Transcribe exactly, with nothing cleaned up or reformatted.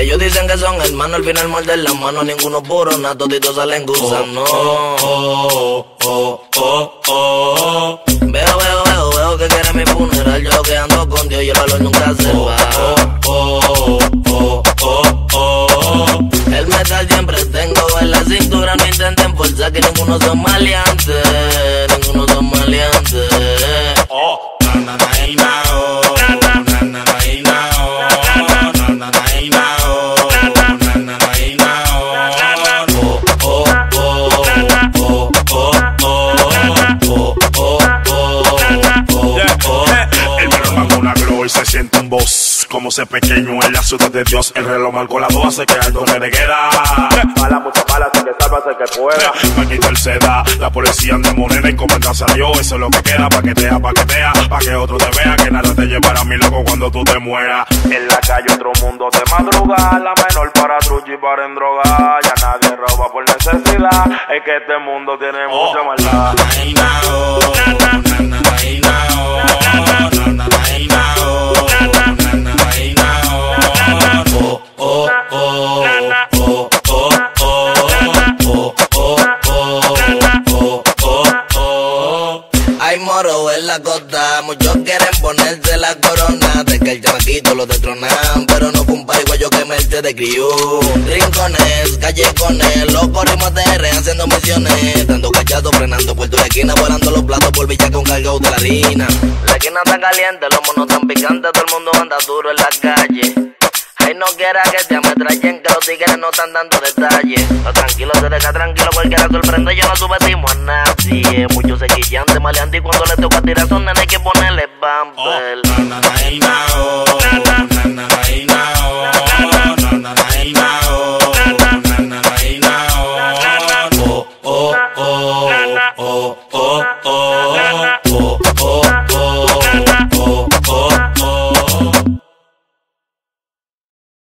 Ellos dicen que son hermanos, al final muerden las manos, ninguno puro, nada, toditos salen gusanos. Oh, oh, oh, oh, oh. Veo, veo, veo, veo que quiere mi funeral, yo que ando con Dios y el valor nunca se va. Oh, oh, oh, oh, oh. El metal siempre tengo en la cintura, no intenten forzar que ninguno son maleantes, ninguno son maleantes. Oh, na na na na oh, na na na na oh, na na na na oh, na na na na oh, oh oh oh oh oh oh oh. El reloj marcó una glow y se siente un boss. Como ser pequeño en la ciudad de Dios. El reloj marcó la dos, hace que alto reneguera. Bala, muchas balas, que salva el que pueda. Pa' quitar seda, la policía anda morena y como el salió. Eso es lo que queda, paquetea, paquetea. Pa' que otro te vea, que nada te llevará a mi loco cuando tú te mueras. En la calle otro mundo de madrugada, la menor para truchi y para en droga. Ya nadie roba por necesidad, es que este mundo tiene Oh, mucha maldad. Hay moro en la costa, muchos quieren ponerse la corona. De que el chamaquito lo destronan, pero no fue un pariguayo que Merte de crió. Rincones, callejones, los corrimos de R haciendo misiones. Dando cachados, frenando puerto de esquina, volando los platos por Villa con cargado de la harina. La esquina está caliente, los monos tan picantes, todo el mundo anda duro en la calle. Ay, no quiera que te ametrallen, que los tigres no están dando detalles. No, tranquilo, se deja tranquilo, cualquiera sorprende, yo no subestimo a nadie. Muchos se quillan de maleantes y cuando les toca tirar son nenes hay que ponerle bumper. Oh, oh, oh, oh, oh, oh.